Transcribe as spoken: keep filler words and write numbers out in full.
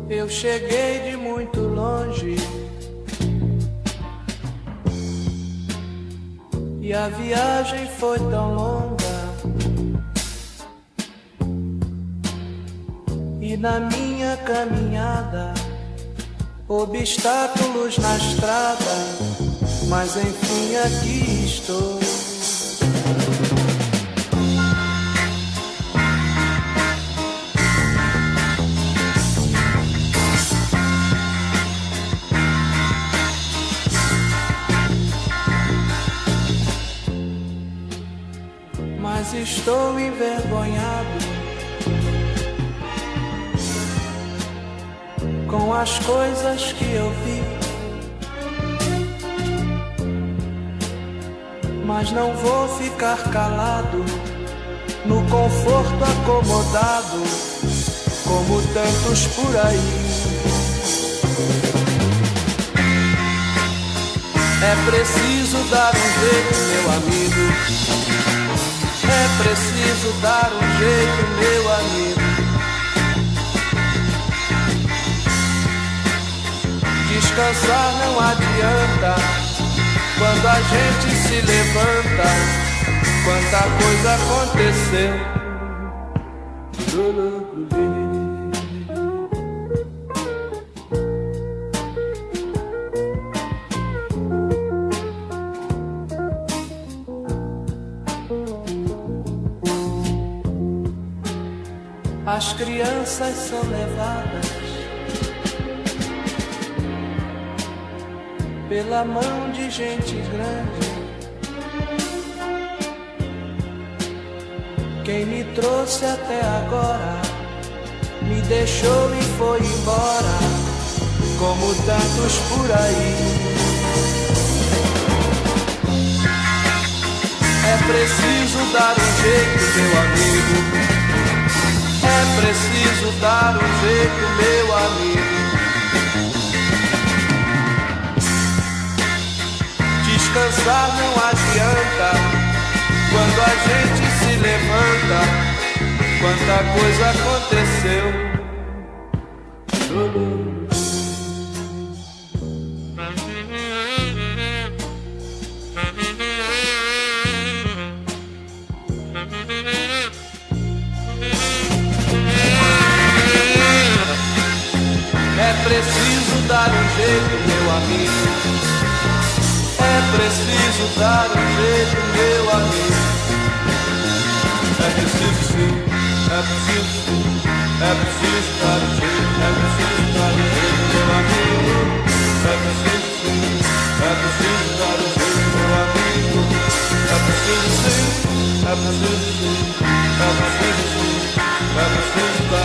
Eu cheguei de muito longe e a viagem foi tão longa, e na minha caminhada obstáculos na estrada, mas enfim aqui estou. Mas estou envergonhado com as coisas que eu vi, mas não vou ficar calado no conforto acomodado como tantos por aí. É preciso dar um jeito, meu amigo. É preciso dar um jeito, meu amigo. Descansar não adianta quando a gente se levanta. Quanta coisa aconteceu. As crianças são levadas pela mão de gente grande. Quem me trouxe até agora me deixou e foi embora, como tantos por aí. É preciso dar um jeito, meu amigo. É preciso dar um jeito, meu amigo. Descansar não adianta quando a gente se levanta. Quanta coisa aconteceu. É preciso dar um jeito, meu amigo. É preciso dar um jeito, meu amigo. É preciso sim, é preciso sim. É preciso dar um jeito, é preciso dar um jeito, meu amigo. É preciso sim, é preciso dar um jeito, meu amigo. É preciso sim, é preciso sim. É preciso sim, é preciso dar